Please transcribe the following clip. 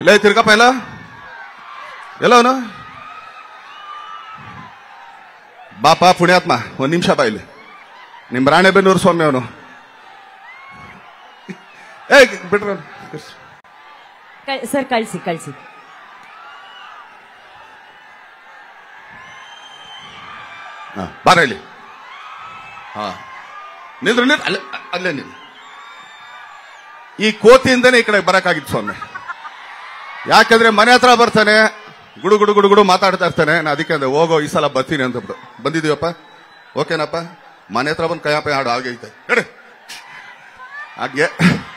ಲೇ ತಿರ್ಗಪ್ಪ ಎಲ್ಲ ಎಲ್ಲವನು ಬಾಪ ಪುಣ್ಯಾತ್ಮ ಒಂದ್ ನಿಮಿಷ ಬಾ ಇಲ್ಲಿ ನಿಮ್ ರಾಣೆಬೆನ್ನೂರು ಸ್ವಾಮಿ ಅವನು ಏ ಬಿಟ್ರ ಸರ್ ಕಳಿಸಿ ಕಳಿಸಿ ಬಾರ ಇಲ್ಲಿ ಹಾ ನಿಲ್ರು ನಿಲ್ ಅಲ್ಲೇ ಅಲ್ಲೇ ನಿಲ್ ಈ ಕೋತಿಯಿಂದನೇ ಈ ಕಡೆ ಬರಕಾಗಿತ್ತು ಸ್ವಾಮಿ ಯಾಕಂದ್ರೆ ಮನೆ ಹತ್ರ ಬರ್ತಾನೆ ಗುಡು ಗುಡು ಗುಡು ಗುಡು ಮಾತಾಡ್ತಾ ಇರ್ತಾನೆ ನಾ ಅದಕ್ಕೆ ಅಂದ್ರೆ ಹೋಗೋ ಈ ಸಲ ಬರ್ತೀನಿ ಅಂತ ಬಂದಿದೀವಪ್ಪ ಓಕೆನಪ್ಪ ಮನೆ ಹತ್ರ ಬಂದು ಕೈಯಪ್ಪ ಹಾಡು ಆಗೈತೆ ಹೇಳಿ ಹಾಗೆ